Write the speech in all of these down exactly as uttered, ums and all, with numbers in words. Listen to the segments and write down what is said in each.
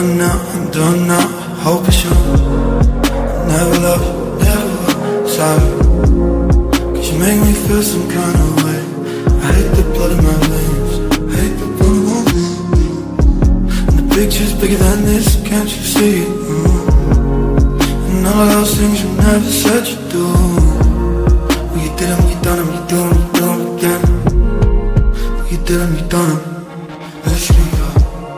done now, I'm done now. I hope it's you. Never love you, never sorry. Cause you make me feel some kind of way. I hate the blood in my veins, I hate the blood in my veins. And the picture's bigger than this, can't you see it? Mm. And all of those things you never said you'd do. Well, you did them, you done them, you do them, you do them again. Well, you did them, you done them. Let's be up.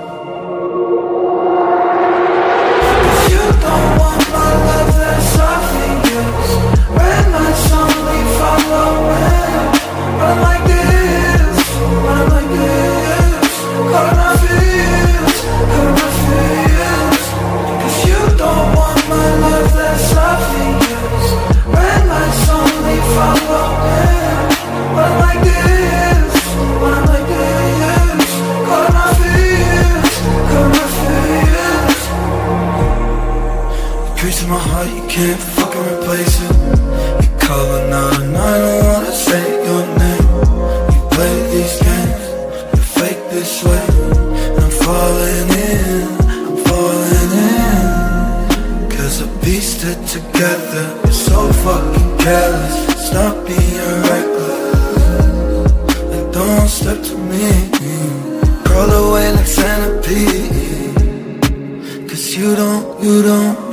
Creasing my heart, you can't fucking replace it. You calling out and I don't wanna say your name. You play these games, you fake this way. And I'm falling in, I'm falling in. Cause I pieced it together, you're so fucking careless. Stop being reckless, and don't step to me. Crawl away like centipede. Cause you don't, you don't